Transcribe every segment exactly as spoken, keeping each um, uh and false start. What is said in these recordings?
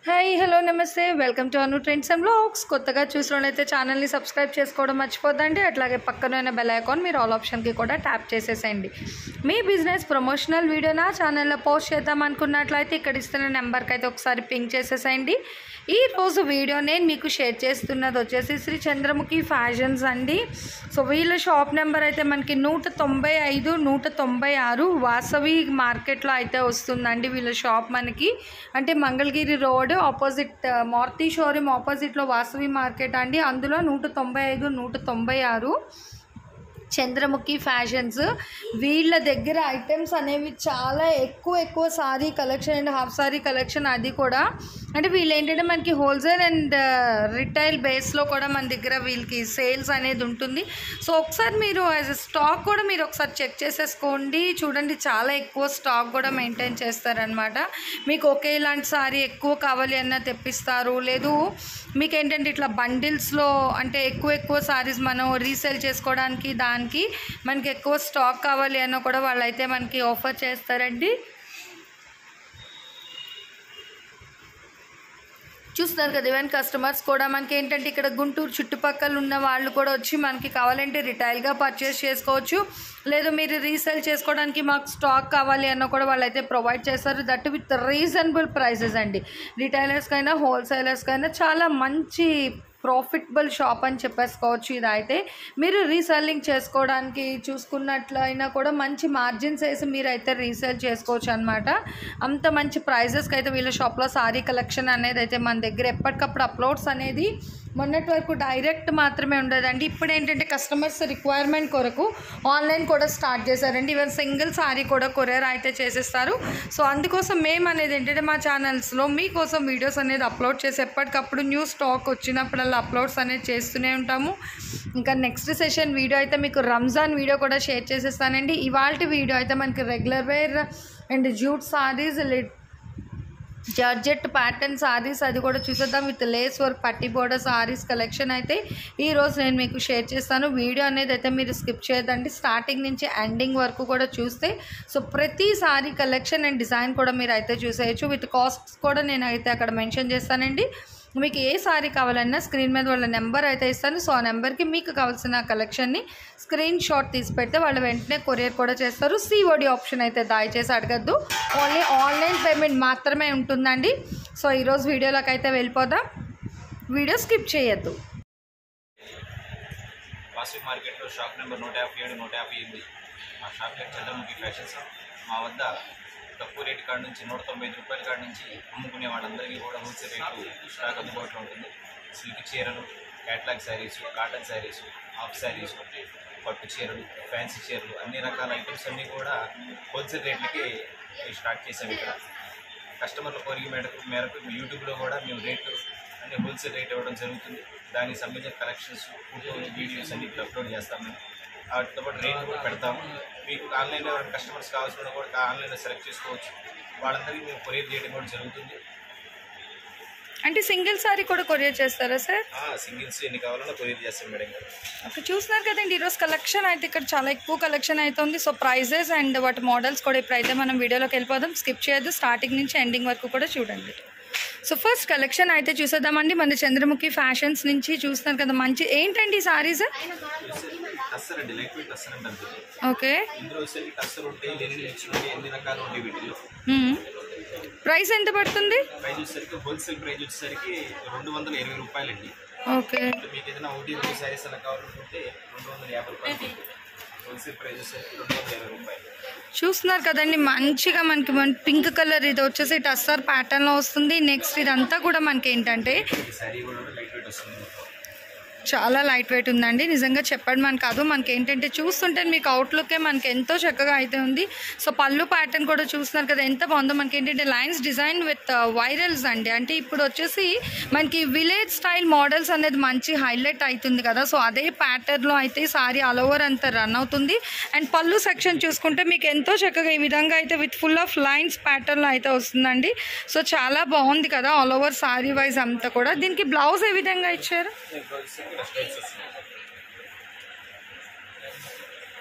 Hi hello నమస్తే welcome to Anu trends and vlogs. కొత్తగా చూసినట్లయితే ఛానల్ని సబ్స్క్రైబ్ చేసుకోవడం మర్చిపోద్దండి. అట్లాగే పక్కన ఉన్న బెల్ ఐకాన్ మీరు ఆల్ ఆప్షన్కి కూడా ట్యాప్ చేసేసేయండి. మీ బిజినెస్ ప్రమోషనల్ వీడియో నా ఛానల్లో పోస్ట్ చేద్దాం అనుకున్నట్లయితే ఇక్కడ ఇస్తున్న నెంబర్కి అయితే ఒకసారి పింక్ చేసేసేయండి. ఈ రోజు వీడియో నేను మీకు షేర్ చేస్తున్నది వచ్చేసి శ్రీ చంద్రముఖి ఫ్యాషన్స్ అండి. సో వీళ్ళ షాప్ నెంబర్ అయితే మనకి నూట తొంభై ఐదు నూట తొంభై ఆరు వాసవి మార్కెట్లో అయితే వస్తుందండి. వీళ్ళ షాప్ మనకి అంటే Mangalagiri road opposite Maruti showroom ఆపోజిట్లో వాసవి మార్కెట్ అండి. అందులో నూట తొంభై ఐదు నూట తొంభై ఆరు చంద్రముఖి ఫ్యాషన్స్. వీళ్ళ దగ్గర ఐటమ్స్ అనేవి చాలా ఎక్కువ ఎక్కువ sari collection and half sari collection, అది కూడా అంటే వీళ్ళు ఏంటంటే మనకి హోల్సేల్ అండ్ రిటైల్ బేస్లో కూడా మన దగ్గర వీళ్ళకి సేల్స్ అనేది ఉంటుంది. సో ఒకసారి మీరు యాజ్ ఎ స్టాక్ కూడా మీరు ఒకసారి చెక్ చేసేసుకోండి. చూడండి చాలా ఎక్కువ స్టాక్ కూడా మెయింటైన్ చేస్తారనమాట. మీకు ఒకే ఇలాంటి సారీ ఎక్కువ కావాలి అన్న తెప్పిస్తారు. లేదు మీకు ఏంటంటే ఇట్లా బండిల్స్లో అంటే ఎక్కువ ఎక్కువ సారీస్ మనం రీసేల్ చేసుకోవడానికి దానికి మనకి ఎక్కువ స్టాక్ కావాలి అన్న కూడా వాళ్ళైతే మనకి ఆఫర్ చేస్తారండి. చూస్తున్నారు కదా, ఈవెన్ కస్టమర్స్ కూడా మనకి ఏంటంటే ఇక్కడ గుంటూరు చుట్టుపక్కల ఉన్న వాళ్ళు కూడా వచ్చి మనకి కావాలంటే రిటైల్గా పర్చేస్ చేసుకోవచ్చు. లేదు మీరు రీసేల్ చేసుకోవడానికి మాకు స్టాక్ కావాలి అన్న కూడా వాళ్ళైతే ప్రొవైడ్ చేస్తారు. దట్ విత్ రీజనబుల్ ప్రైసెస్ అండి. రిటైలర్స్కైనా హోల్సేలర్స్కైనా చాలా మంచి ప్రాఫిటబుల్ షాప్ అని చెప్పేసుకోవచ్చు. ఇదైతే మీరు రీసెల్లింగ్ చేసుకోవడానికి చూసుకున్నట్లయినా కూడా మంచి మార్జిన్స్ వేసి మీరు అయితే రీసేల్ చేసుకోవచ్చు అనమాట. అంత మంచి ప్రైజెస్కి అయితే వీళ్ళ షాప్లో సారీ కలెక్షన్ అనేది అయితే మన దగ్గర ఎప్పటికప్పుడు అప్లోడ్స్ అనేది మొన్నటి వరకు డైరెక్ట్ మాత్రమే ఉండదండి. ఇప్పుడు ఏంటంటే కస్టమర్స్ రిక్వైర్మెంట్ కొరకు ఆన్లైన్ కూడా స్టార్ట్ చేశారండి. ఈవెన్ సింగిల్ సారీ కూడా కొరియర్ అయితే చేసేస్తారు. సో అందుకోసం మేము అనేది ఏంటంటే మా ఛానల్స్లో మీకోసం వీడియోస్ అనేది అప్లోడ్ చేసి ఎప్పటికప్పుడు న్యూ స్టాక్ వచ్చినప్పుడల్లా అప్లోడ్స్ అనేది చేస్తూనే ఉంటాము. ఇంకా నెక్స్ట్ సెషన్ వీడియో అయితే మీకు రంజాన్ వీడియో కూడా షేర్ చేసేస్తానండి. ఇవాల్టి వీడియో అయితే మనకి regular wear and jute saris, georgette pattern saris అది కూడా చూసేద్దాం. విత్ లేస్ వర్క్ పట్టి బోర్డర్ సారీస్ కలెక్షన్ అయితే ఈరోజు నేను మీకు షేర్ చేస్తాను. వీడియో అనేది అయితే మీరు స్కిప్ చేయదండి, స్టార్టింగ్ నుంచి ఎండింగ్ వరకు కూడా చూస్తే సో ప్రతి సారీ కలెక్షన్ అండ్ డిజైన్ కూడా మీరు అయితే చూసేయచ్చు. విత్ కాస్ట్స్ కూడా నేను అయితే అక్కడ మెన్షన్ చేస్తానండి. మీకు ఏ సారీ కావాలన్నా స్క్రీన్ మీద వాళ్ళ నెంబర్ అయితే ఇస్తాను. సో ఆ నెంబర్కి మీకు కావాల్సిన కలెక్షన్ని స్క్రీన్ షాట్ తీసి పెడితే వాళ్ళు వెంటనే కొరియర్ కూడా చేస్తారు. సిఓడి ఆప్షన్ అయితే దయచేసి అడగద్దు, ఓన్లీ ఆన్లైన్ పేమెంట్ మాత్రమే ఉంటుందండి. సో ఈరోజు వీడియోలోకి అయితే వెళ్ళిపోదాం, వీడియో స్కిప్ చేయొద్దు. వాసవి మార్కెట్లో షాప్ నెంబర్ నూట యాభై ఏడు నూట యాభై ఎనిమిది మా షాప్ పేరు చంద్రముఖి ఫ్యాషన్స్. మా వద్ద తక్కువ రేటు కాడ నుంచి నూట తొంభై ఐదు రూపాయల కాడ నుంచి అమ్ముకునే వాళ్ళందరికీ కూడా హోల్సేల్ రేటు స్టాక్ అందుబాటులో ఉంటుంది. సిల్క్ చీరలు, catalogue saris, cotton saris, half saris, పట్టు చీరలు, ఫ్యాన్సీ చీరలు అన్ని రకాల ఐటమ్స్ అన్నీ కూడా హోల్సేల్ రేట్లకి స్టార్ట్ చేసాము. ఇక్కడ కస్టమర్ల కోరిక మేరకు మేరకు యూట్యూబ్లో కూడా మేము రేటు అంటే హోల్సేల్ రేట్ ఇవ్వడం జరుగుతుంది. దానికి సంబంధించిన కలెక్షన్స్, ఫోటోలు, వీడియోస్ అన్ని ఇక్కడ అప్లోడ్ చేస్తాము. వాటితో పాటు రేట్ కూడా పెడతాము. మీకు ఆన్లైన్లో ఎవరైనా కస్టమర్స్ కావాల్సిన కూడా ఆన్లైన్లో సెలెక్ట్ చేసుకోవచ్చు. వాళ్ళందరికీ మేము కొరియర్ చేయడం కూడా జరుగుతుంది. అంటే సింగిల్ సారీ కూడా కొరియర్ చేస్తారా సార్? సింగిల్స్ ఎన్ని కావాలన్నా కొరియర్ చేస్తాం మేడం గారు. ఓకే, చూస్తున్నారు కదండి ఈరోజు కలెక్షన్ అయితే ఇక్కడ చాలా ఎక్కువ కలెక్షన్ అవుతుంది. సో ప్రైజెస్ అండ్ వాటి మోడల్స్ కూడా ఇప్పుడైతే మనం వీడియోలోకి వెళ్ళిపోదాం. స్కిప్ చేయొద్దు, స్టార్టింగ్ నుంచి ఎండింగ్ వరకు కూడా చూడండి. సో ఫస్ట్ కలెక్షన్ అయితే చూసేద్దామండి. మన చంద్రముఖి ఫ్యాషన్స్ నుంచి చూస్తున్నారు కదా, మంచి ఏంటండి సారీస్? ఓకే, ప్రైస్ ఎంత పడుతుంది? హోల్సేల్ ప్రైస్ వచ్చేసరికి రెండు వందల ఇరవై రూపాయలండి. ఓకే, మీకు ఏదైనా ఒకటి రెండు సారీస్ అలా కావాలనుకుంటే రెండు వందల యాభై రూపాయలు. హోల్సేల్ ప్రైస్ వచ్చేసరికి రెండు వందల ఇరవై రూపాయలు. చూస్తున్నారు కదండి, మంచిగా మనకి పింక్ కలర్ ఇది వచ్చేసి టస్సర్ ప్యాటర్న్ లో వస్తుంది. నెక్స్ట్ ఇదంతా కూడా మనకి ఏంటంటే చాలా లైట్ వెయిట్ ఉందండి. నిజంగా చెప్పడం మన కాదు, మనకి ఏంటంటే చూస్తుంటే మీకు అవుట్లుకే మనకి ఎంతో చక్కగా అయితే ఉంది. సో పళ్ళు ప్యాటర్న్ కూడా చూస్తున్నారు కదా ఎంత బాగుందో. మనకి ఏంటంటే లైన్స్ డిజైన్ విత్ వైరల్స్ అండి. అంటే ఇప్పుడు వచ్చేసి మనకి విలేజ్ స్టైల్ మోడల్స్ అనేది మంచి హైలైట్ అవుతుంది కదా. సో అదే ప్యాటర్న్లో అయితే సారీ ఆల్ ఓవర్ అంతా రన్ అవుతుంది. అండ్ పళ్ళు సెక్షన్ చూసుకుంటే మీకు ఎంతో చక్కగా ఈ విధంగా అయితే విత్ ఫుల్ ఆఫ్ లైన్స్ ప్యాటర్న్లో అయితే వస్తుందండి. సో చాలా బాగుంది కదా ఆల్ ఓవర్ సారీ వైజ్ అంతా కూడా. దీనికి బ్లౌజ్ ఏ విధంగా ఇచ్చారు?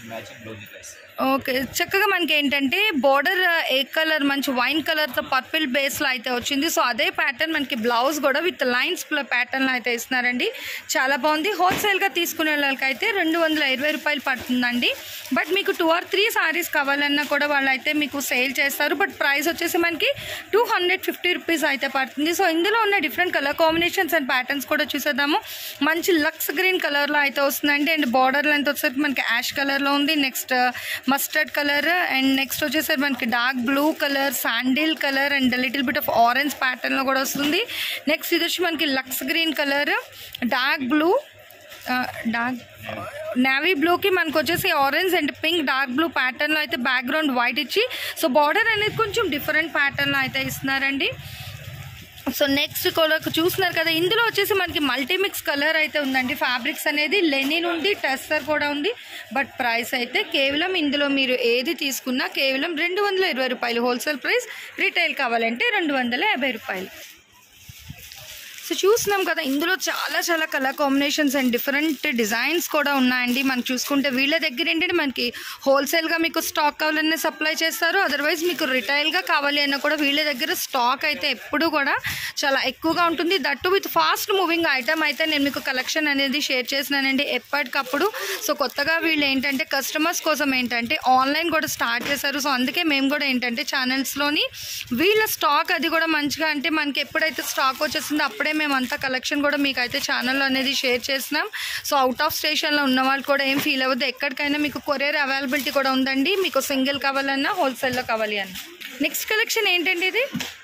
మ్యాచింగ్ బ్లౌజ్ ఇట్లా ఇస్తారు. ఓకే, చక్కగా మనకి ఏంటంటే బార్డర్ ఏ కలర్ మంచి వైన్ కలర్తో పర్పుల్ బేస్లో అయితే వచ్చింది. సో అదే ప్యాటర్న్ మనకి బ్లౌజ్ కూడా విత్ లైన్స్ ప్యాటర్న్లో అయితే ఇస్తున్నారండి. చాలా బాగుంది. హోల్సేల్గా తీసుకునే వాళ్ళకి అయితే రెండు వందల ఇరవై రూపాయలు పడుతుందండి. బట్ మీకు టూ ఆర్ త్రీ సారీస్ కావాలన్నా కూడా వాళ్ళు అయితే మీకు సేల్ చేస్తారు. బట్ ప్రైస్ వచ్చేసి మనకి టూ హండ్రెడ్ ఫిఫ్టీ రూపీస్ అయితే పడుతుంది. సో ఇందులో ఉన్న different colour combinations and patterns కూడా చూసేద్దాము. మంచి లక్స్ గ్రీన్ కలర్లో అయితే వస్తుందండి. అండ్ బార్డర్ లెంత్ వచ్చేసరికి మనకి యాష్ కలర్లో ఉంది. Next mustard colour and next వచ్చేసరికి మనకి dark blue colour, sandal colour and little bit of orange ప్యాటర్న్లో కూడా వస్తుంది. నెక్స్ట్ ఇది వచ్చి మనకి lux green colour, dark blue, dark navy బ్లూకి మనకు వచ్చేసి orange and pink dark blue ప్యాటర్న్లో అయితే బ్యాక్గ్రౌండ్ వైట్ ఇచ్చి సో బార్డర్ అనేది కొంచెం డిఫరెంట్ ప్యాటర్న్లో అయితే ఇస్తున్నారండి. సో నెక్స్ట్ కూడా చూస్తున్నారు కదా, ఇందులో వచ్చేసి మనకి మల్టీమిక్స్ కలర్ అయితే ఉందండి. ఫ్యాబ్రిక్స్ అనేది లెనిన్ ఉంది, టెస్సర్ కూడా ఉంది. బట్ ప్రైస్ అయితే కేవలం ఇందులో మీరు ఏది తీసుకున్నా కేవలం రెండు వందల ఇరవై రూపాయలు హోల్సేల్ ప్రైస్. రిటైల్ కావాలంటే రెండు వందల యాభై రూపాయలు. సో చూస్తున్నాం కదా, ఇందులో చాలా చాలా colour combinations and different designs కూడా ఉన్నాయండి. మనం చూసుకుంటే వీళ్ళ దగ్గర ఏంటంటే మనకి హోల్సేల్గా మీకు స్టాక్ కావాలన్నా సప్లై చేస్తారు. అదర్వైజ్ మీకు రిటైల్గా కావాలి అన్నా కూడా వీళ్ళ దగ్గర స్టాక్ అయితే ఎప్పుడు కూడా చాలా ఎక్కువగా ఉంటుంది. That too with fast moving item అయితే నేను మీకు కలెక్షన్ అనేది షేర్ చేసినానండి ఎప్పటికప్పుడు. సో కొత్తగా వీళ్ళు ఏంటంటే కస్టమర్స్ కోసం ఏంటంటే ఆన్లైన్ కూడా స్టార్ట్ చేశారు. సో అందుకే మేము కూడా ఏంటంటే ఛానల్స్లోని వీళ్ళ స్టాక్ అది కూడా మంచిగా అంటే మనకి ఎప్పుడైతే స్టాక్ వచ్చేసిందో అప్పుడే మేము అంతా కలెక్షన్ కూడా మీకు అయితే ఛానల్లో అనేది షేర్ చేసినాం. సో అవుట్ ఆఫ్ స్టేషన్లో ఉన్న వాళ్ళు కూడా ఏం ఫీల్ అవ్వద్దు. ఎక్కడికైనా మీకు కొరియర్ అవైలబిలిటీ కూడా ఉందండి. మీకు సింగిల్ కావాలన్నా హోల్సేల్లో కావాలి అన్న. నెక్స్ట్ కలెక్షన్ ఏంటండి ఇది?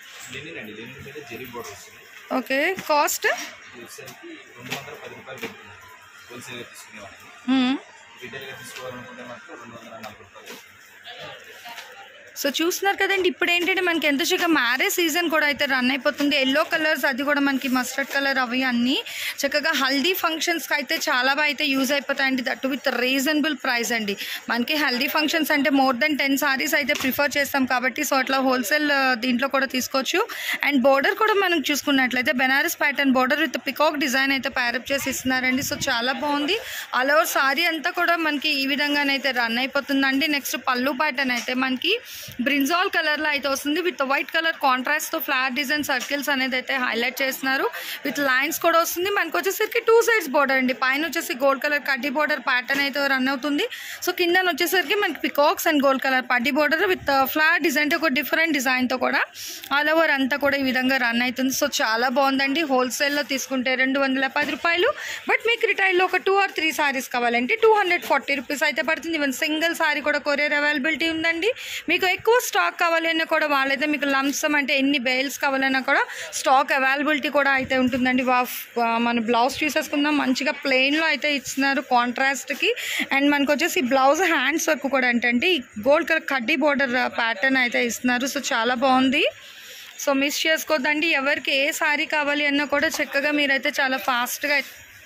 ఓకే, కాస్ట్ సో చూస్తున్నారు కదండి, ఇప్పుడు ఏంటంటే మనకి ఎంత చక్కగా మ్యారేజ్ సీజన్ కూడా అయితే రన్ అయిపోతుంది. ఎల్లో కలర్స్ అది కూడా మనకి మస్టర్డ్ కలర్ అవి అన్నీ చక్కగా హల్దీ ఫంక్షన్స్కి అయితే చాలా బాగా అయితే యూజ్ అయిపోతాయండి. దట్ విత్ రీజనబుల్ ప్రైస్ అండి. మనకి హల్దీ ఫంక్షన్స్ అంటే మోర్ దెన్ టెన్ సారీస్ అయితే ప్రిఫర్ చేస్తాం కాబట్టి సో అట్లా హోల్సేల్ దీంట్లో కూడా తీసుకోవచ్చు. అండ్ బోర్డర్ కూడా మనం చూసుకున్నట్లయితే Banaras pattern border with peacock design అయితే ప్యారప్ చేసి ఇస్తున్నారండి. సో చాలా బాగుంది. ఆల్ ఓవర్ సారీ అంతా కూడా మనకి ఈ విధంగానైతే రన్ అయిపోతుందండి. నెక్స్ట్ పళ్ళు ప్యాటర్న్ అయితే మనకి బ్రింజాల్ కలర్లో అయితే వస్తుంది. విత్ వైట్ కలర్ కాంట్రాస్ట్తో ఫ్లవర్ డిజైన్ సర్కిల్స్ అనేది అయితే హైలైట్ చేస్తున్నారు. విత్ లైన్స్ కూడా వస్తుంది. మనకు వచ్చేసరికి టూ సైడ్స్ బోర్డర్ అండి. పైన వచ్చేసి గోల్డ్ కలర్ కడ్డీ బోర్డర్ ప్యాటర్న్ అయితే రన్ అవుతుంది. సో కింద వచ్చేసరికి మనకి పికాక్స్ అండ్ గోల్డ్ కలర్ పడ్డీ బోర్డర్ విత్ ఫ్లవర్ డిజైన్ ఒక డిఫరెంట్ డిజైన్తో కూడా ఆల్ ఓవర్ అంతా కూడా ఈ విధంగా రన్ అవుతుంది. సో చాలా బాగుందండి. హోల్సేల్లో తీసుకుంటే రెండు వందల పది రూపాయలు. బట్ మీకు రిటైల్లో ఒక టూ ఆర్ త్రీ సారీస్ కావాలంటే టూ హండ్రెడ్ ఫార్టీ రూపీస్ అయితే పడుతుంది. ఈవెన్ సింగిల్ సారీ కూడా కొరియర్ అవైలబిలిటీ ఉందండి. మీకు ఎక్కువ స్టాక్ కావాలి అన్నా కూడా వాళ్ళైతే మీకు లంసమ్ అంటే ఎన్ని బేల్స్ కావాలన్నా కూడా స్టాక్ అవైలబిలిటీ కూడా అయితే ఉంటుందండి. వా మన బ్లౌజ్ చూసేసుకుందాం. మంచిగా ప్లెయిన్లో అయితే ఇస్తున్నారు కాంట్రాస్ట్కి. అండ్ మనకు వచ్చేసి బ్లౌజ్ హ్యాండ్స్ వర్క్ కూడా ఏంటంటే గోల్డ్ కలర్ కడ్డీ బోర్డర్ ప్యాటర్న్ అయితే ఇస్తున్నారు. సో చాలా బాగుంది. సో మిస్ చేసుకోవద్దండి. ఎవరికి ఏ సారీ కావాలి అన్నా కూడా చక్కగా మీరైతే చాలా ఫాస్ట్గా.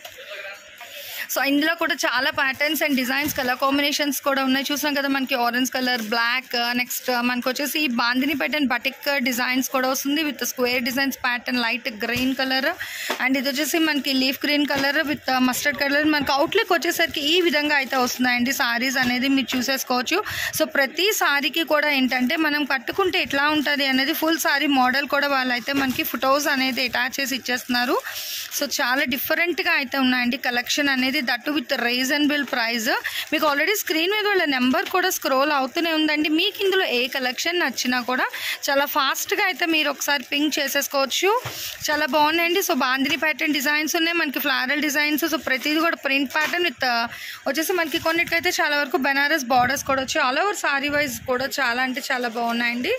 సో ఇందులో కూడా చాలా patterns and designs colour combinations కూడా ఉన్నాయి. చూసాం కదా మనకి ఆరెంజ్ కలర్, బ్లాక్, నెక్స్ట్ మనకు వచ్చేసి బాందిని ప్యాటర్న్ బటిక్ డిజైన్స్ కూడా వస్తుంది with square designs pattern light green colour. And ఇది వచ్చేసి మనకి leaf green colour with mustard colour. మనకి అవుట్లుక్ వచ్చేసరికి ఈ విధంగా అయితే వస్తున్నాయండి సారీస్ అనేది మీరు చూసేసుకోవచ్చు. సో ప్రతి సారీకి కూడా ఏంటంటే మనం కట్టుకుంటే ఎట్లా ఉంటుంది అనేది ఫుల్ సారీ మోడల్ కూడా వాళ్ళైతే మనకి ఫొటోస్ అనేది అటాచ్ చేసి ఇచ్చేస్తున్నారు. సో చాలా డిఫరెంట్గా అయితే ఉన్నాయండి కలెక్షన్ అనేది. That too with reasonable price. మీకు ఆల్రెడీ స్క్రీన్ మీద వాళ్ళ నెంబర్ కూడా స్క్రోల్ అవుతూనే ఉందండి. మీకు ఇందులో ఏ కలెక్షన్ నచ్చినా కూడా చాలా ఫాస్ట్గా అయితే మీరు ఒకసారి పింక్ చేసేసుకోవచ్చు. చాలా బాగున్నాయండి. సో బాందిని ప్యాటర్న్ డిజైన్స్ ఉన్నాయి, మనకి ఫ్లారల్ డిజైన్స్. సో ప్రతిదీ కూడా ప్రింట్ ప్యాటర్న్ విత్ వచ్చేసి మనకి కొన్నిటికైతే చాలా వరకు బెనారస్ బార్డర్స్ కూడా వచ్చి ఆల్ ఓవర్ సారీ వైజ్ కూడా చాలా అంటే చాలా బాగున్నాయండి.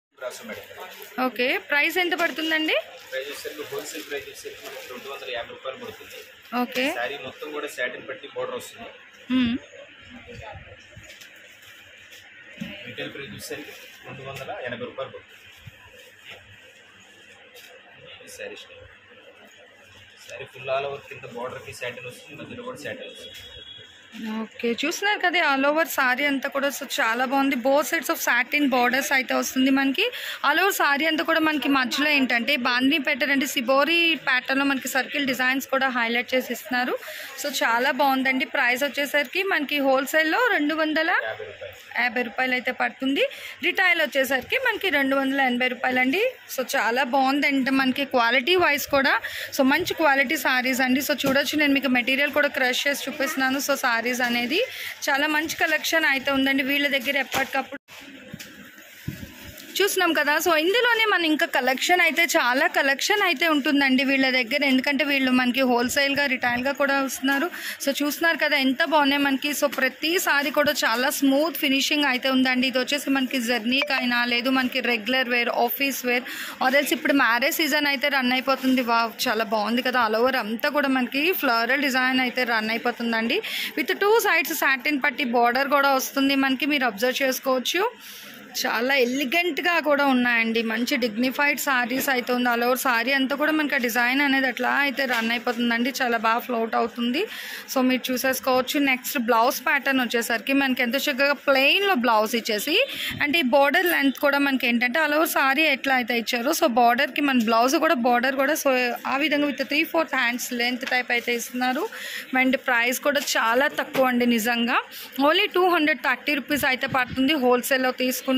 ఓకే, ప్రైస్ ఎంత పడుతుందండి? హోల్సేల్ ప్రైస్ వచ్చేసరికి రెండు వందల యాభై రూపాయలు పడుతుంది. ఓకే, సారీ మొత్తం కూడా సాటిన్ పట్టి బోర్డర్ వస్తుంది. రిటైల్ ప్రైస్ వచ్చేసరికి రెండు వందల ఎనభై రూపాయలు పడుతుంది. Sari sari full all over కింద బోర్డర్కి సాటిన్ వస్తుంది, మధ్యలో కూడా సాటిన్ వస్తుంది. ఓకే, చూస్తున్నారు కదా ఆల్ ఓవర్ సారీ అంతా కూడా సో చాలా బాగుంది. Both sides of satin borders అయితే వస్తుంది మనకి. ఆల్ ఓవర్ సారీ అంతా కూడా మనకి మధ్యలో ఏంటంటే బాందిని ప్యాటర్న్ అంటే సిబోరి ప్యాటర్న్లో మనకి సర్కిల్ డిజైన్స్ కూడా హైలైట్ చేసి ఇస్తున్నారు. సో చాలా బాగుందండి. ప్రైస్ వచ్చేసరికి మనకి హోల్సేల్లో రెండు వందల యాభై రూపాయలు అయితే పడుతుంది. రిటైల్ వచ్చేసరికి మనకి రెండు వందల ఎనభై రూపాయలు అండి. సో చాలా బాగుంది అండ్ మనకి క్వాలిటీ వైజ్ కూడా సో మంచి క్వాలిటీ సారీస్ అండి. సో చూడొచ్చు, నేను మీకు మెటీరియల్ కూడా క్రష్ చేసి చూపిస్తున్నాను. సో సారీస్ అనేది చాలా మంచి కలెక్షన్ అయితే ఉందండి వీళ్ళ దగ్గర ఎప్పటికప్పుడు చూస్తున్నాం కదా. సో ఇందులోనే మన ఇంకా కలెక్షన్ అయితే చాలా కలెక్షన్ అయితే ఉంటుందండి వీళ్ళ దగ్గర, ఎందుకంటే వీళ్ళు మనకి హోల్సేల్గా రిటైల్గా కూడా వస్తున్నారు. సో చూస్తున్నారు కదా ఎంత బాగున్నాయి మనకి. సో ప్రతి సారీ కూడా చాలా స్మూత్ ఫినిషింగ్ అయితే ఉందండి. ఇది వచ్చేసి మనకి జర్నీకి అయినా లేదు మనకి రెగ్యులర్ వేర్, ఆఫీస్ వేర్, ఆర్ఎల్స్ ఇప్పుడు మ్యారేజ్ సీజన్ అయితే రన్ అయిపోతుంది. వా చాలా బాగుంది కదా. ఆల్ ఓవర్ అంతా కూడా మనకి ఫ్లోరల్ డిజైన్ అయితే రన్ అయిపోతుందండి. విత్ టూ సైడ్స్ సాటిన్ పట్టి బార్డర్ కూడా వస్తుంది మనకి, మీరు అబ్జర్వ్ చేసుకోవచ్చు. చాలా ఎలిగెంట్గా కూడా ఉన్నాయండి. మంచి డిగ్నిఫైడ్ సారీస్ అయితే ఉంది. ఆల్ ఓవర్ సారీ అంతా కూడా మనకి ఆ డిజైన్ అనేది అట్లా అయితే రన్ అయిపోతుందండి. చాలా బాగా ఫ్లోట్ అవుతుంది. సో మీరు చూసేసుకోవచ్చు. నెక్స్ట్ బ్లౌజ్ ప్యాటర్న్ వచ్చేసరికి మనకి ఎంతో చక్కగా ప్లెయిన్లో బ్లౌజ్ ఇచ్చేసి అంటే ఈ బార్డర్ లెంత్ కూడా మనకి ఏంటంటే ఆల్ ఓవర్ సారీ ఎట్లా అయితే ఇచ్చారో సో బార్డర్కి మన బ్లౌజ్ కూడా బార్డర్ కూడా సో ఆ విధంగా with three fourth hands length type అయితే ఇస్తున్నారు. అండ్ ప్రైస్ కూడా చాలా తక్కువ అండి నిజంగా. Only two hundred thirty rupees అయితే పడుతుంది హోల్సేల్లో తీసుకుంటే.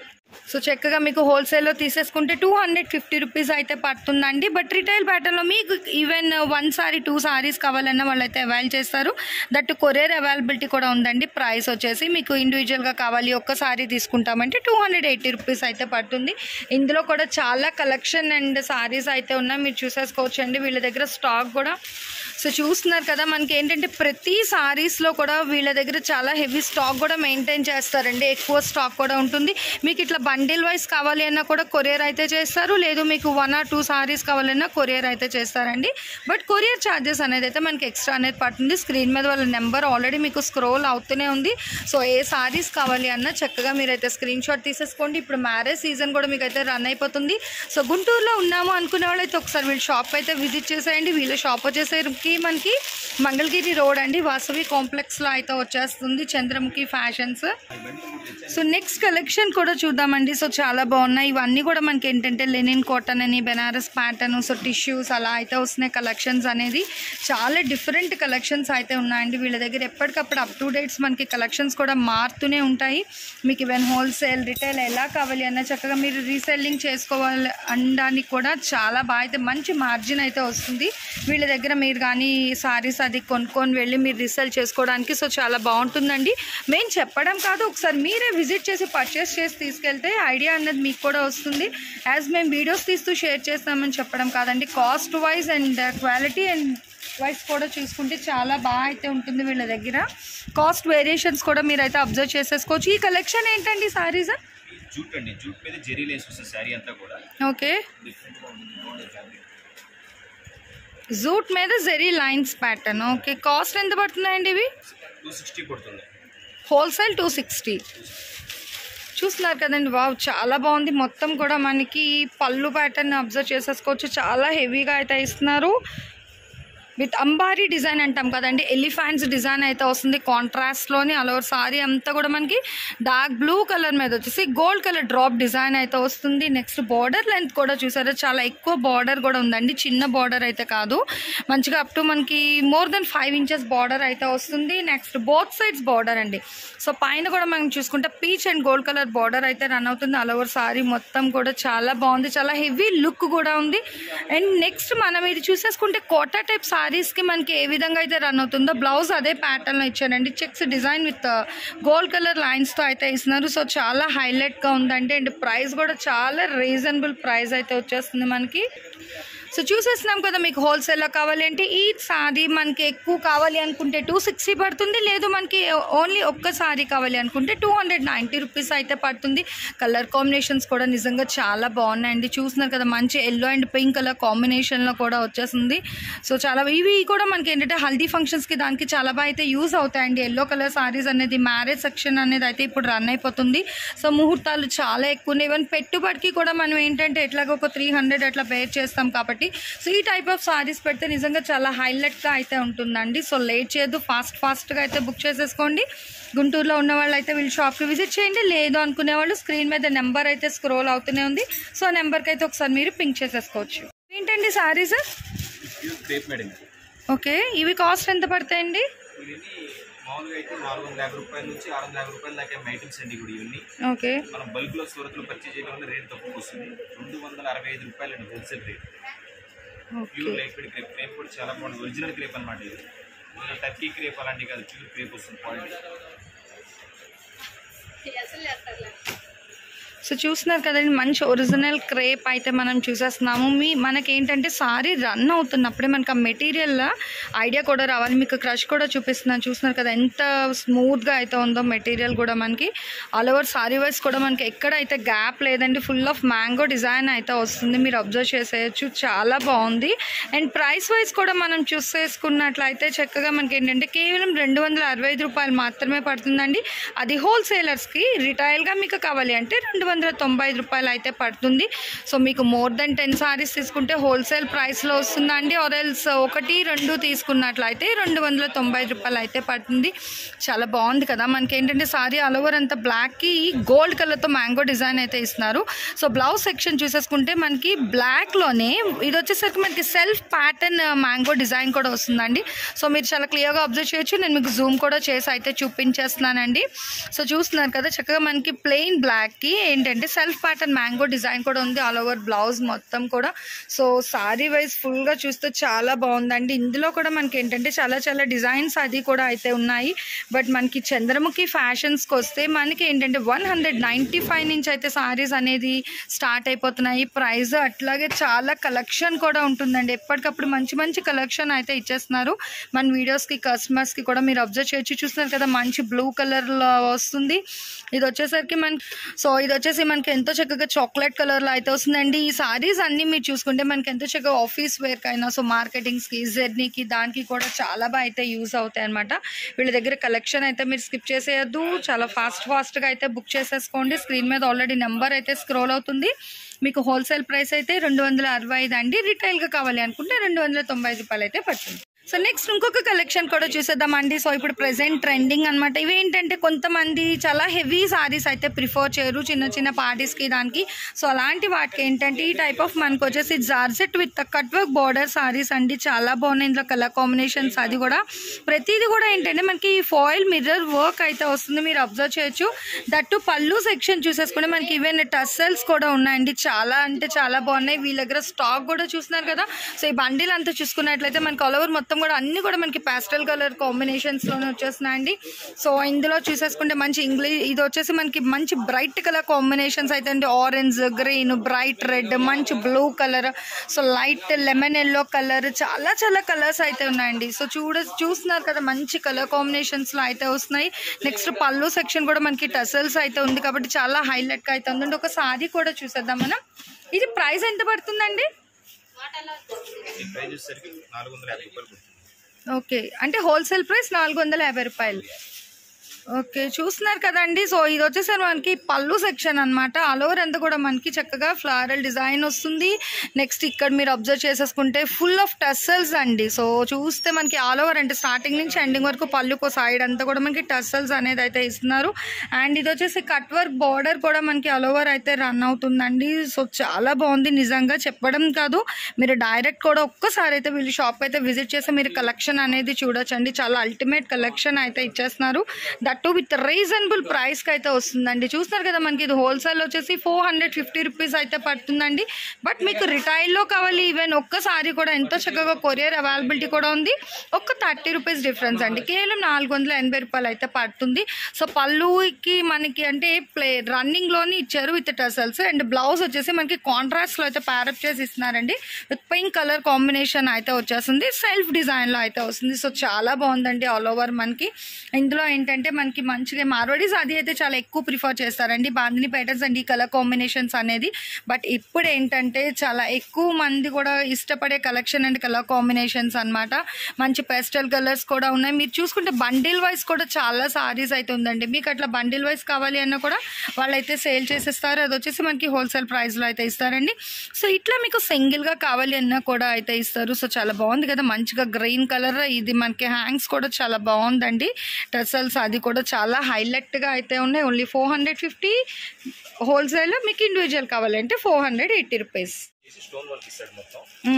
సో చక్కగా మీకు హోల్సేల్లో తీసేసుకుంటే టూ హండ్రెడ్ ఫిఫ్టీ రూపీస్ అయితే పడుతుందండి. బట్ రిటైల్ ప్యాటర్న్లో మీకు even one sari two saris కావాలన్నా వాళ్ళు అయితే అవైల్ చేస్తారు. దట్ కొరియర్ అవైలబిలిటీ కూడా ఉందండి. ప్రైస్ వచ్చేసి మీకు ఇండివిజువల్గా కావాలి ఒక్క సారీ తీసుకుంటామంటే టూ హండ్రెడ్ ఎయిటీ రూపీస్ అయితే పడుతుంది. ఇందులో కూడా చాలా కలెక్షన్ అండ్ సారీస్ అయితే ఉన్నాయి, మీరు చూసేసుకోవచ్చు అండి. వీళ్ళ దగ్గర స్టాక్ కూడా సో చూస్తున్నారు కదా మనకి ఏంటంటే ప్రతి సారీస్లో కూడా వీళ్ళ దగ్గర చాలా హెవీ స్టాక్ కూడా మెయింటైన్ చేస్తారండి. ఎక్కువ స్టాక్ కూడా ఉంటుంది. మీకు ఇట్లా బండిల్ వైజ్ కావాలి అన్నా కూడా కొరియర్ అయితే చేస్తారు, లేదు మీకు వన్ ఆర్ టూ సారీస్ కావాలన్నా కొరియర్ అయితే చేస్తారండి. బట్ కొరియర్ ఛార్జెస్ అనేది అయితే మనకి ఎక్స్ట్రా అనేది పడుతుంది. స్క్రీన్ మీద వాళ్ళ నెంబర్ ఆల్రెడీ మీకు స్క్రోల్ అవుతూనే ఉంది. సో ఏ సారీస్ కావాలి అన్నా చక్కగా మీరైతే స్క్రీన్ షాట్ తీసేసుకోండి. ఇప్పుడు మ్యారేజ్ సీజన్ కూడా మీకు అయితే రన్ అయిపోతుంది. సో గుంటూరులో ఉన్నాము అనుకునే వాళ్ళు అయితే ఒకసారి వీళ్ళ షాప్ అయితే విజిట్ చేసేయండి. వీళ్ళ షాప్ వచ్చేసరికి మనకి మంగళగిరి రోడ్ అండి, వాసవి కాంప్లెక్స్లో అయితే వచ్చేస్తుంది Chandramukhi fashions. So next collection కూడా చూద్దామండి. సో చాలా బాగున్నాయి ఇవన్నీ కూడా మనకి ఏంటంటే లెనిన్ కాటన్ అని, బెనారస్ ప్యాటర్న్, సో టిష్యూస్ అలా అయితే వస్తున్నాయి కలెక్షన్స్ అనేది. చాలా డిఫరెంట్ కలెక్షన్స్ అయితే ఉన్నాయండి వీళ్ళ దగ్గర. ఎప్పటికప్పుడు అప్ టు డేట్స్ మనకి కలెక్షన్స్ కూడా మారుతూనే ఉంటాయి. మీకు ఈవెన్ హోల్సేల్ రిటైల్ ఎలా కావాలి అన్న చక్కగా మీరు రీసెల్లింగ్ చేసుకోవాలి అనడానికి కూడా చాలా బాగా అయితే మంచి మార్జిన్ అయితే వస్తుంది వీళ్ళ దగ్గర. మీరు కానీ సారీస్ అది కొనుక్కొని వెళ్ళి మీరు రీసేల్ చేసుకోవడానికి సో చాలా బాగుంటుందండి. మేము చెప్పడం కాదు, ఒకసారి మీరే విజిట్ చేసి పర్చేస్ చేసి తీసుకెళ్తే ఐడియా అనేది మీకు కూడా వస్తుంది. యాజ్ మేము వీడియోస్ తీస్తూ షేర్ చేస్తామని చెప్పడం కాదండి. Cost wise and quality and wise కూడా చూసుకుంటే చాలా బాగా అయితే ఉంటుంది వీళ్ళ దగ్గర. కాస్ట్ వేరియేషన్స్ కూడా మీరైతే అబ్జర్వ్ చేసేసుకోవచ్చు. ఈ కలెక్షన్ ఏంటండి సారీస్? జూట్ అండి, జూట్ మీద జెరీ లేస్ వస్తుంది సారీ అంతా కూడా. ఓకే, జూట్ మీద zari lines pattern. Okay, cost ఎంత పడుతున్నాయండి ఇవి? టూ సిక్స్టీ పడుతుంది హోల్సేల్. టూ సిక్స్టీ చూస్తున్నారు కదండి. వావ్ చాలా బాగుంది. మొత్తం కూడా మనకి పళ్ళు ప్యాటర్న్ అబ్జర్వ్ చేసేసుకోవచ్చు. చాలా హెవీగా అయితే ఇస్తున్నారు. విత్ అంబారీ డిజైన్ అంటాం కదండి, ఎలిఫెంట్స్ డిజైన్ అయితే వస్తుంది కాంట్రాస్ట్లోని. ఆల్ ఓవర్ సారీ అంతా కూడా మనకి డార్క్ బ్లూ కలర్ మీద వచ్చేసి గోల్డ్ కలర్ డ్రాప్ డిజైన్ అయితే వస్తుంది. నెక్స్ట్ బార్డర్ లెంత్ కూడా చూసారా చాలా ఎక్కువ బార్డర్ కూడా ఉందండి, చిన్న బార్డర్ అయితే కాదు. మంచిగా అప్ టు మనకి more than five inches border అయితే వస్తుంది. నెక్స్ట్ బోత్ సైడ్స్ బార్డర్ అండి. సో పైన కూడా మనం చూసుకుంటే peach and gold colour border అయితే రన్ అవుతుంది. ఆల్ ఓవర్ సారీ మొత్తం కూడా చాలా బాగుంది, చాలా హెవీ లుక్ కూడా ఉంది. అండ్ నెక్స్ట్ మనం ఇది చూసేసుకుంటే కోటా టైప్ సారీస్కి మనకి ఏ విధంగా అయితే రన్ అవుతుందో బ్లౌజ్ అదే ప్యాటర్న్లో ఇచ్చారండి. Checks design with gold colour లైన్స్తో అయితే ఇస్తున్నారు. సో చాలా హైలైట్గా ఉందండి. అండ్ ప్రైస్ కూడా చాలా రీజనబుల్ ప్రైస్ అయితే వచ్చేస్తుంది మనకి. సో చూసేస్తున్నాం కదా, మీకు హోల్సేల్లో కావాలి అంటే ఈ సారీ మనకి ఎక్కువ కావాలి అనుకుంటే టూ సిక్స్టీ పడుతుంది, లేదు మనకి ఓన్లీ ఒక్క సారీ కావాలి అనుకుంటే టూ హండ్రెడ్ నైంటీ రూపీస్ అయితే పడుతుంది. కలర్ కాంబినేషన్స్ కూడా నిజంగా చాలా బాగున్నాయండి. చూస్తున్నారు కదా, మంచి ఎల్లో అండ్ పింక్ కలర్ కాంబినేషన్లో కూడా వచ్చేస్తుంది. సో చాలా ఇవి కూడా మనకి ఏంటంటే హల్దీ ఫంక్షన్స్కి దానికి చాలా బాగా అయితే యూజ్ అవుతాయండి. ఎల్లో కలర్ సారీస్ అనేది మ్యారేజ్ సెక్షన్ అనేది అయితే ఇప్పుడు రన్ అయిపోతుంది. సో ముహూర్తాలు చాలా ఎక్కువ ఉన్నాయి. ఈవెన్ పెట్టుబడికి కూడా మనం ఏంటంటే ఎట్లాగో ఒక త్రీ హండ్రెడ్ అట్లా పేర్ చేస్తాం కాబట్టి సో ఈ టైప్ ఆఫ్ సారీస్ పెడితే నిజంగా చాలా హైలైట్గా అయితే ఉంటుందండి. సో లేట్ చేయొద్దు, ఫాస్ట్ ఫాస్ట్గా అయితే బుక్ చేసేసుకోండి. గుంటూరులో ఉన్న వాళ్ళు అయితే వీళ్ళు షాప్కి విజిట్ చేయండి. లేదు అనుకునే వాళ్ళు స్క్రీన్ మీద నెంబర్ అయితే స్క్రోల్ అవుతూనే ఉంది. సో ఆ నెంబర్కి అయితే ఒకసారి మీరు పింక్ చేసేసుకోవచ్చు. ఏంటండి సారీస్? ఓకే, ఇవి కాస్ట్ ఎంత పడతాయండి? మామూలుగా అయితే నాలుగు వందల యాభై రూపాయల నుంచి ఆరు వందల యాభై రూపాయల దాకా ఐటమ్స్ అండి కూడా ఇవన్నీ. ఓకే, మనం బల్క్ లో సూరత్ లో పర్చేజ్ చేయడం వల్ల రేట్ తక్కువ వస్తుంది. రెండు వందల అరవై ఐదు రూపాయలు అండి wholesale rate. Pure light weight crepe. Crepe కూడా చాలా బాగుంటుంది, ఒరిజినల్ క్రేప్ అనమాట. ఇది టర్కీ క్రేప్ అలాంటివి కాదు, ప్యూర్ క్రేప్ వస్తుంది క్వాలిటీ. సో చూస్తున్నారు కదండి, మంచి ఒరిజినల్ క్రేప్ అయితే మనం చూసేస్తున్నాము. మీ మనకేంటంటే సారీ రన్ అవుతున్నప్పుడే మనకు ఆ మెటీరియల్ ఐడియా కూడా రావాలి. మీకు క్రష్ కూడా చూపిస్తున్నాను, చూస్తున్నారు కదా ఎంత స్మూత్గా అయితే ఉందో మెటీరియల్ కూడా. మనకి ఆల్ ఓవర్ సారీ వైజ్ కూడా మనకి ఎక్కడైతే గ్యాప్ లేదండి, ఫుల్ ఆఫ్ మ్యాంగో డిజైన్ అయితే వస్తుంది. మీరు అబ్జర్వ్ చేసేయచ్చు, చాలా బాగుంది. అండ్ ప్రైస్ వైజ్ కూడా మనం చూసేసుకున్నట్లయితే చక్కగా మనకి ఏంటంటే కేవలం రెండు వందల అరవై ఐదు రూపాయలు మాత్రమే పడుతుందండి. అది హోల్సేలర్స్కి. రిటైల్గా మీకు కావాలి అంటే రెండు వందల తొంభై ఐదు రూపాయలు అయితే పడుతుంది. సో మీకు మోర్ దెన్ టెన్ సారీస్ తీసుకుంటే హోల్సేల్ ప్రైస్లో వస్తుందండి. ఆర్ఎల్స్ ఒకటి రెండు తీసుకున్నట్లయితే రెండు వందల తొంభై ఐదు రూపాయలు అయితే పడుతుంది. చాలా బాగుంది కదా. మనకి ఏంటంటే సారీ ఆల్ ఓవర్ అంతా బ్లాక్కి గోల్డ్ కలర్తో మ్యాంగో డిజైన్ అయితే ఇస్తున్నారు. సో బ్లౌజ్ సెక్షన్ చూసేసుకుంటే మనకి బ్లాక్లోనే ఇది వచ్చేసరికి మనకి సెల్ఫ్ ప్యాటర్న్ మ్యాంగో డిజైన్ కూడా వస్తుందండి. సో మీరు చాలా క్లియర్గా అబ్జర్వ్ చేయొచ్చు. నేను మీకు జూమ్ కూడా చేసి అయితే చూపించేస్తున్నానండి. సో చూస్తున్నారు కదా, చక్కగా మనకి ప్లెయిన్ బ్లాక్కి ఏంటంటే సెల్ఫ్ ప్యాటర్న్ మ్యాంగో డిజైన్ కూడా ఉంది ఆల్ ఓవర్ బ్లౌజ్ మొత్తం కూడా. సో సారీ వైజ్ ఫుల్గా చూస్తే చాలా బాగుందండి. ఇందులో కూడా మనకి ఏంటంటే చాలా చాలా డిజైన్స్ అది కూడా అయితే ఉన్నాయి. బట్ మనకి చంద్రముఖి ఫ్యాషన్స్కి వస్తే మనకి ఏంటంటే వన్ హండ్రెడ్ నైంటీ ఫైవ్ నుంచి అయితే సారీస్ అనేది స్టార్ట్ అయిపోతున్నాయి. ప్రైస్ అట్లాగే చాలా కలెక్షన్ కూడా ఉంటుందండి. ఎప్పటికప్పుడు మంచి మంచి కలెక్షన్ అయితే ఇచ్చేస్తున్నారు మన వీడియోస్కి, కస్టమర్స్కి కూడా. మీరు అబ్జర్వ్ చేయొచ్చు, చూస్తున్నారు కదా మంచి బ్లూ కలర్లో వస్తుంది. ఇది వచ్చేసరికి మనకి సో ఇది వచ్చేసి మనకి ఎంతో చక్కగా చాక్లెట్ కలర్లో అయితే వస్తుందండి. ఈ సారీస్ అన్నీ మీరు చూసుకుంటే మనకి ఎంతో చక్కగా ఆఫీస్ వేర్కి అయినా, సో మార్కెటింగ్స్కి, జర్నీకి, దానికి కూడా చాలా బాగా అయితే యూజ్ అవుతాయి అనమాట. వీళ్ళ దగ్గర కలెక్షన్ అయితే మీరు స్కిప్ చేసేయద్దు, చాలా ఫాస్ట్ ఫాస్ట్గా అయితే బుక్ చేసేసుకోండి. స్క్రీన్ మీద ఆల్రెడీ నెంబర్ అయితే స్క్రోల్ అవుతుంది. మీకు హోల్సేల్ ప్రైస్ అయితే రెండు వందల అరవై ఐదు అండి. రిటైల్గా కావాలి అనుకుంటే రెండు వందల తొంభై ఐదు రూపాయలు అయితే పడుతుంది. సో నెక్స్ట్ ఇంకొక కలెక్షన్ కూడా చూసేద్దామండి. సో ఇప్పుడు ప్రెసెంట్ ట్రెండింగ్ అనమాట. ఇవి ఏంటంటే కొంతమంది చాలా హెవీ సారీస్ అయితే ప్రిఫర్ చేయరు చిన్న చిన్న పార్టీస్కి దానికి. సో అలాంటి వాటికి ఏంటంటే ఈ టైప్ ఆఫ్ మనకు వచ్చేసి georgette with cut work border saris అండి. చాలా బాగున్నాయి. ఇందులో కలర్ కాంబినేషన్స్ అది కూడా ప్రతిదీ కూడా ఏంటంటే మనకి ఫాయిల్ మిర్రర్ వర్క్ అయితే వస్తుంది. మీరు అబ్జర్వ్ చేయొచ్చు. దట్టు పళ్ళు సెక్షన్ చూసేసుకుంటే మనకి ఈవెన్ టస్సెల్స్ కూడా ఉన్నాయండి. చాలా అంటే చాలా బాగున్నాయి. వీళ్ళ దగ్గర స్టాక్ కూడా చూస్తున్నారు కదా. సో ఈ బండిల్ అంతా చూసుకున్నట్లయితే మనకి ఆల్ ఓవర్ మొత్తం కూడా అన్ని కూడా మనకి పాస్టల్ కలర్ కాంబినేషన్స్ లోనే వచ్చేస్తున్నాయండి. సో ఇందులో చూసేసుకుంటే మంచి ఇంగ్లీష్ ఇది వచ్చేసి మనకి మంచి బ్రైట్ కలర్ కాంబినేషన్స్ అయితే అండి. ఆరెంజ్, గ్రీన్, బ్రైట్ రెడ్, మంచి blue colour, so light lemon yellow colour, చాలా చాలా కలర్స్ అయితే ఉన్నాయండి. సో చూడ చూస్తున్నారు కదా మంచి కలర్ కాంబినేషన్స్ లో అయితే వస్తున్నాయి. నెక్స్ట్ పళ్ళు సెక్షన్ కూడా మనకి టసల్స్ అయితే ఉంది కాబట్టి చాలా హైలైట్ గా అయితే ఉందండి. ఒక సారీ కూడా చూసేద్దాం మనం. ఇది ప్రైస్ ఎంత పడుతుందండి? ఓకే, అంటే హోల్సేల్ ప్రైస్ నాలుగు వందల యాభై రూపాయలు. ఓకే, చూస్తున్నారు కదండి. సో ఇది వచ్చేసరి మనకి పళ్ళు సెక్షన్ అనమాట. ఆల్ ఓవర్ అంతా కూడా మనకి చక్కగా ఫ్లారల్ డిజైన్ వస్తుంది. నెక్స్ట్ ఇక్కడ మీరు అబ్జర్వ్ చేసేసుకుంటే ఫుల్ ఆఫ్ టస్సల్స్ అండి. సో చూస్తే మనకి ఆల్ ఓవర్ అంటే స్టార్టింగ్ నుంచి ఎండింగ్ వరకు పళ్ళుకో సైడ్ అంతా కూడా మనకి టస్సల్స్ అనేది అయితే ఇస్తున్నారు. అండ్ ఇది వచ్చేసి కట్ వర్క్ బార్డర్ కూడా మనకి ఆల్ ఓవర్ అయితే రన్ అవుతుందండి. సో చాలా బాగుంది నిజంగా, చెప్పడం కాదు, మీరు డైరెక్ట్ కూడా ఒక్కసారి అయితే వీళ్ళు షాప్ అయితే విజిట్ చేసి మీరు కలెక్షన్ అనేది చూడొచ్చండి. చాలా అల్టిమేట్ కలెక్షన్ అయితే ఇచ్చేస్తున్నారు. దట్టు విత్ రీజనబుల్ ప్రైస్కి అయితే వస్తుందండి. చూస్తారు కదా మనకి ఇది హోల్సేల్ వచ్చేసి ఫోర్ హండ్రెడ్ ఫిఫ్టీ రూపీస్ అయితే పడుతుందండి. బట్ మీకు రిటైల్లో కావాలి ఈవెన్ ఒక్కసారి కూడా ఎంతో చక్కగా కొరియర్ అవైలబిలిటీ కూడా ఉంది. ఒక్క థర్టీ రూపీస్ డిఫరెన్స్ అండి, కేవలం నాలుగు వందల ఎనభై రూపాయలు అయితే పడుతుంది. సో పళ్ళుకి మనకి అంటే ప్లే రన్నింగ్లోని ఇచ్చారు విత్ టసల్స్. అండ్ బ్లౌజ్ వచ్చేసి మనకి కాంట్రాస్ట్లో అయితే ప్యారప్ చేసి ఇస్తున్నారండి. విత్ పింక్ కలర్ కాంబినేషన్ అయితే వచ్చేస్తుంది. సెల్ఫ్ డిజైన్లో అయితే వస్తుంది. సో చాలా బాగుందండి ఆల్ ఓవర్ మనకి. ఇందులో ఏంటంటే మనకి మంచిగా మార్వాడీస్ అది అయితే చాలా ఎక్కువ ప్రిఫర్ చేస్తారండి బాందిని ప్యాటర్న్స్ అండ్ ఈ కలర్ కాంబినేషన్స్ అనేది. బట్ ఇప్పుడు ఏంటంటే చాలా ఎక్కువ మంది కూడా ఇష్టపడే కలెక్షన్ అండ్ కలర్ కాంబినేషన్స్ అనమాట. మంచి పేస్టల్ కలర్స్ కూడా ఉన్నాయి. మీరు చూసుకుంటే బండిల్ వైజ్ కూడా చాలా సారీస్ అయితే ఉందండి. మీకు అట్లా బండిల్ వైజ్ కావాలి అన్నా కూడా వాళ్ళైతే సేల్ చేసేస్తారు. అది వచ్చేసి మనకి హోల్సేల్ ప్రైస్లో అయితే ఇస్తారండి. సో ఇట్లా మీకు సింగిల్గా కావాలి అన్నా కూడా అయితే ఇస్తారు. సో చాలా బాగుంది కదా, మంచిగా గ్రీన్ కలర్. ఇది మనకి హ్యాంగ్స్ కూడా చాలా బాగుందండి. టసల్స్ అది కూడా చాలా హైలైట్గా అయితే ఉన్నాయి. Only four hundred fifty wholesale. మీకు ఇండివిజువల్ కావాలంటే four hundred eighty rupees. Stone work ఇస్తాడు మొత్తం.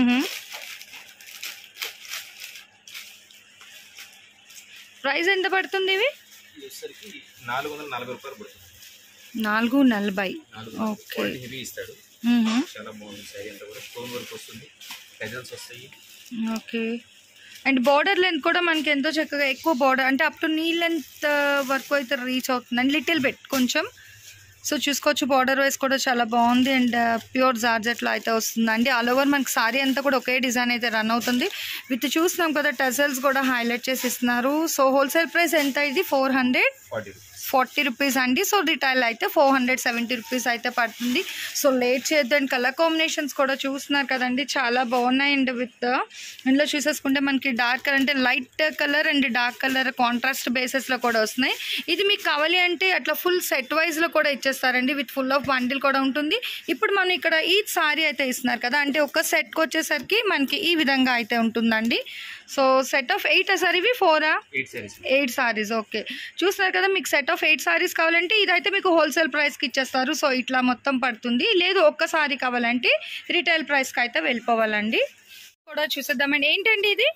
ప్రైస్ ఎంత పడుతుంది ఇవి? నాలుగు వందల నలభై రూపాయలు పడుతుంది. నాలుగు నలభై ఓకే. హెవీ ఇస్తాడు, చాలా బాగుంది. సారీ అంతా కూడా స్టోన్ వర్క్ వస్తుంది, పెజల్స్ వస్తాయి. ఓకే. అండ్ బార్డర్ లెంత్ కూడా మనకి ఎంతో చక్కగా ఎక్కువ బార్డర్ అంటే అప్ టు నీ లెంత్ వరకు అయితే రీచ్ అవుతుందండి, లిటిల్ బిట్ కొంచెం. సో చూసుకోవచ్చు బార్డర్ వైజ్ కూడా చాలా బాగుంది. అండ్ ప్యూర్ జార్జెట్లో అయితే వస్తుందండి. ఆల్ ఓవర్ మనకి సారీ అంతా కూడా ఒకే డిజైన్ అయితే రన్ అవుతుంది. విత్ చూస్తున్నాం కదా టజల్స్ కూడా హైలైట్ చేసి ఇస్తున్నారు. సో హోల్సేల్ ప్రైస్ ఎంత? ఇది ఫోర్ హండ్రెడ్ ఫార్టీ రూపీస్ అండి. సో రిటైల్ అయితే ఫోర్ హండ్రెడ్ సెవెంటీ రూపీస్ అయితే పడుతుంది. సో లేట్ చేయొద్దండి. కలర్ కాంబినేషన్స్ కూడా చూస్తున్నారు కదండి, చాలా బాగున్నాయి. అండ్ విత్ ఇందులో చూసేసుకుంటే మనకి డార్క్ కలర్ అంటే light colour and dark colour contrast బేసెస్లో కూడా వస్తున్నాయి. ఇది మీకు కావాలి అంటే అట్లా ఫుల్ సెట్ వైజ్లో కూడా ఇచ్చేస్తారండి. విత్ ఫుల్ ఆఫ్ బండిల్ కూడా ఉంటుంది. ఇప్పుడు మనం ఇక్కడ ఈ సారీ అయితే ఇస్తున్నారు కదా, అంటే ఒక సెట్కి వచ్చేసరికి మనకి ఈ విధంగా అయితే ఉంటుందండి. So set of eight sir ఇవి ఫోరా ఎయిట్ సారీస్. ఓకే, చూస్తున్నారు కదా, మీకు సెట్ ఆఫ్ ఎయిట్ సారీస్ కావాలంటే ఇదైతే మీకు హోల్సేల్ ప్రైస్కి ఇచ్చేస్తారు. సో ఇట్లా మొత్తం పడుతుంది. లేదు ఒక్క సారీ కావాలంటే రిటైల్ ప్రైస్కి అయితే వెళ్ళిపోవాలండి. కూడా చూసేద్దామండి. ఏంటండి ఇది?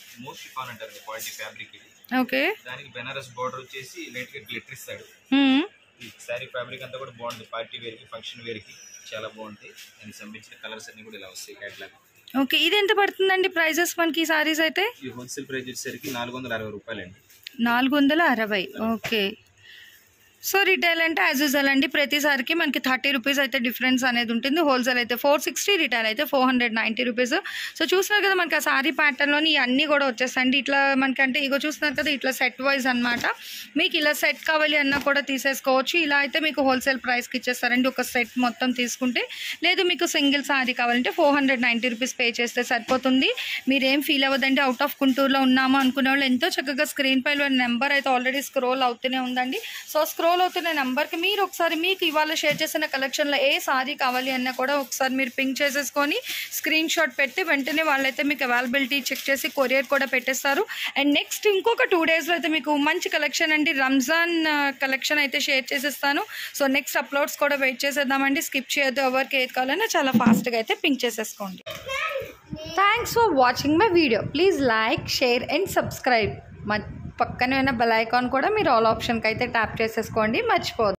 ఓకే, దానికి బెనారస్ బోర్డర్ వచ్చేసి లైట్ గా గ్లిటర్ ఇస్తాడు. ఈ సారీ ఫ్యాబ్రిక్ అంతా కూడా బాగుంది. పార్టీ వేర్ కి, ఫంక్షన్ వేర్ కి చాలా బాగుంటాయి. దానికి సంబంధించిన కలర్స్ అన్ని కూడా ఇలా వస్తాయి కేటలాగ్. ఓకే, ఇది ఎంత పడుతుందండి ప్రైజెస్ మనకి ఈ సారీస్ అయితే? ఈ హోల్సేల్ ప్రైస్ వచ్చేసరికి నాలుగు వందల అరవై రూపాయలు అండి. నాలుగు వందల అరవై ఓకే. సో రిటైల్ అంటే యాజ్ యూజువల్ అండి, ప్రతిసారికి మనకి థర్టీ రూపీస్ అయితే డిఫరెన్స్ అనేది ఉంటుంది. హోల్సేల్ అయితే ఫోర్ సిక్స్టీ, రిటైల్ అయితే four hundred ninety rupees. So చూస్తున్నారు కదా మనకి ఆ సారీ ప్యాటర్న్లోని అన్నీ కూడా వచ్చేస్తాయండి. ఇట్లా మనకంటే ఇగో చూస్తున్నారు కదా, ఇట్లా సెట్ వైజ్ అనమాట. మీకు ఇలా సెట్ కావాలి అన్నా కూడా తీసేసుకోవచ్చు. ఇలా అయితే మీకు హోల్సేల్ ప్రైస్కి ఇచ్చేస్తారండి ఒక సెట్ మొత్తం తీసుకుంటే. లేదు మీకు సింగిల్ సారీ కావాలంటే four hundred ninety rupees pay చేస్తే సరిపోతుంది. మీరేం ఫీల్ అవ్వదండి. అవుట్ ఆఫ్ గుంటూరులో ఉన్నాము అనుకునే వాళ్ళు ఎంతో చక్కగా స్క్రీన్ పై నెంబర్ అయితే ఆల్రెడీ స్క్రోల్ అవుతూనే ఉందండి. సో స్క్రోల్ అవుతున్న నెంబర్కి మీరు ఒకసారి మీకు ఇవాళ షేర్ చేసిన కలెక్షన్లో ఏ సారీ కావాలి అన్నా కూడా ఒకసారి మీరు పింక్ చేసేసుకొని స్క్రీన్ షాట్ పెట్టి వెంటనే వాళ్ళైతే మీకు అవైలబిలిటీ చెక్ చేసి కొరియర్ కూడా పెట్టేస్తారు. అండ్ నెక్స్ట్ ఇంకొక టూ డేస్లో అయితే మీకు మంచి కలెక్షన్ అండి, రంజాన్ కలెక్షన్ అయితే షేర్ చేసేస్తాను. సో నెక్స్ట్ అప్లోడ్స్ కూడా వెయిట్ చేసేద్దామండి. స్కిప్ చేయొద్దు. ఎవరికి ఏది కావాలన్నా చాలా ఫాస్ట్గా అయితే పింక్ చేసేసుకోండి. Thanks for watching my video. Please like, share and subscribe. పక్కనే ఉన్న బెల్ ఐకాన్ కూడా మీరు ఆల్ ఆప్షన్కి అయితే ట్యాప్ చేసేసుకోండి, మర్చిపోవద్దు.